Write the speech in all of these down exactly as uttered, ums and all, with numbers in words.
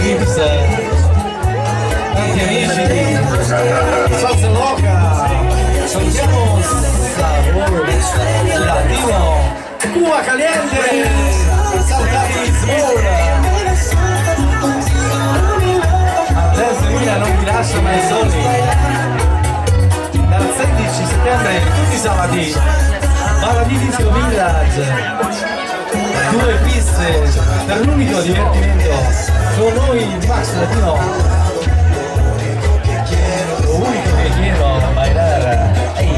Gibbs, tanti amici di Salsa Loca, salutiamo Sabor Latino, Cuba Caliente, Salta Lisboa, Andrea Mila non mi lascia mai soli, dal sedici settembre tutti i sabati, Baradì Disco Village. Due piste per l'unico divertimento con noi Max Latino, lo unico che quiero bailar. Hey.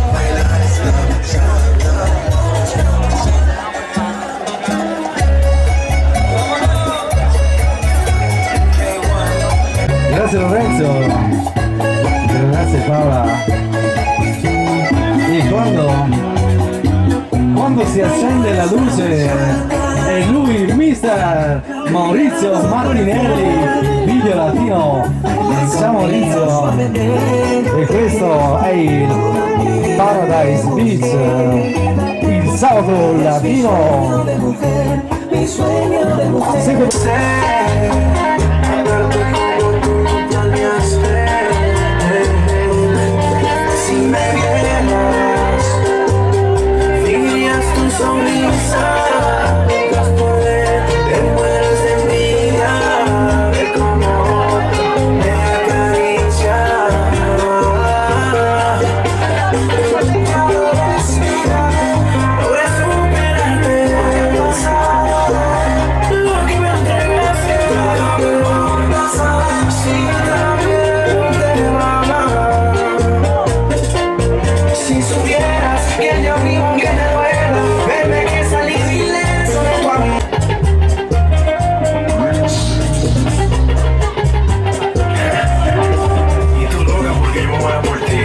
Grazie Lorenzo, grazie Paola. E quando Quando si accende la luce è lui, il mister Maurizio Martinelli, Video Latino. Ciao Maurizio, e questo è il Paradise Beach, il sabato latino. Secondo sonrisa, digas poder, te mueres de envidia, ver como otro me acaricia. Logré superarte del pasado, lo que me entregaste, si también te amaba. Si supieras que yo vivo aunque te duela, verme que salí ileso de tu amor. Y tú loca porque yo voy a por ti.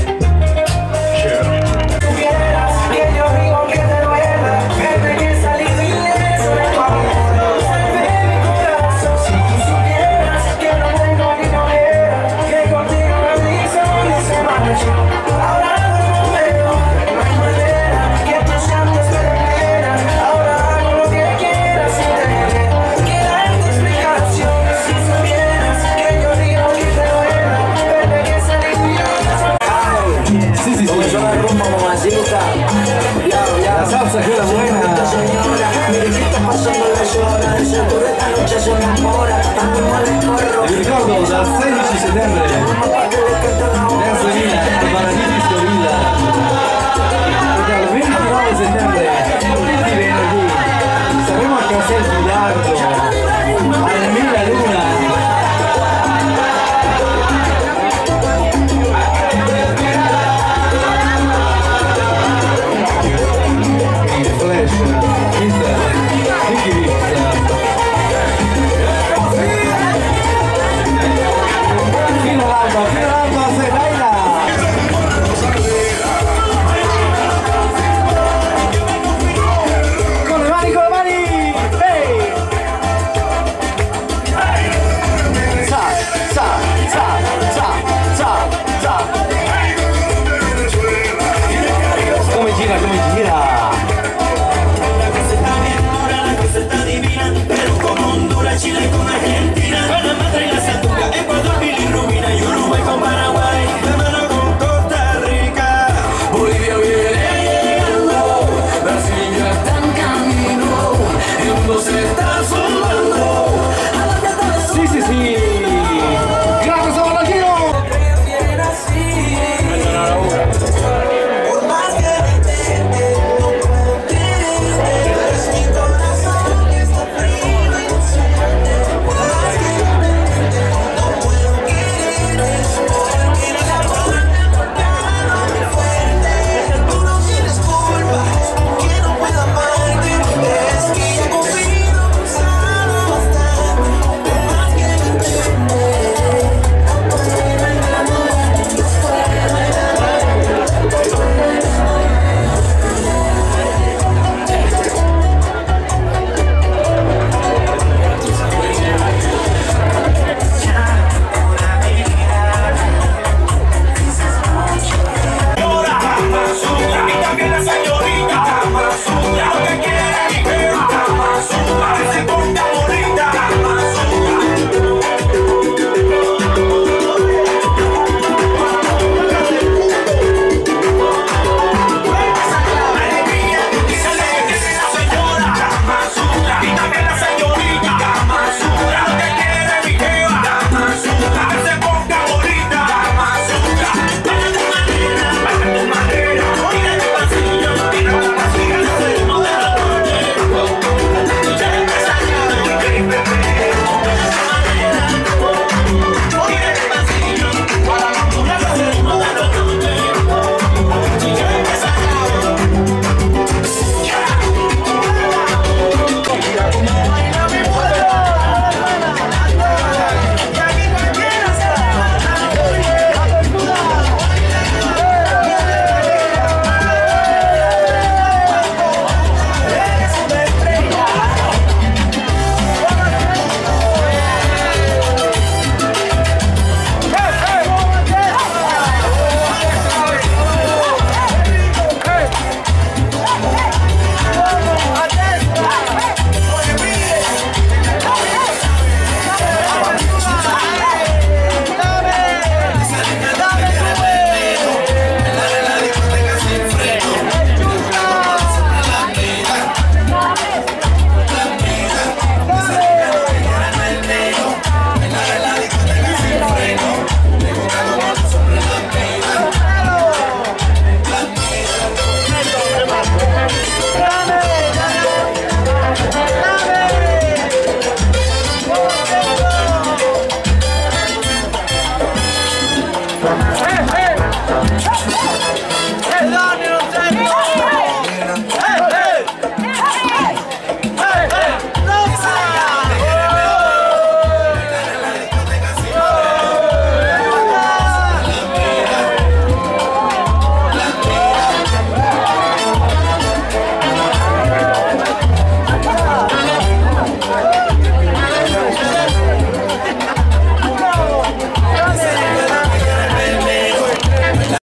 Si supieras que yo vivo aunque te duela, verme que salí ileso de tu amor. Salvé mi corazón. Si tú supieras que no tengo ni novia, que contigo me dice y se marchó. Ahora no veo, no hay manera que tú sientas que te pena. Ahora hago lo que quieras sin tener que darte explicación. Si supieras que yo digo que te duela, verme que salí ileso. Sí, sí, sí. Suena el rumbo, mamacita. La salsa queda buena. Señora, mire que está pasando la llora. El seguro esta noche se enamora. Tanto no le corro. Vi ricordo dal sedici settembre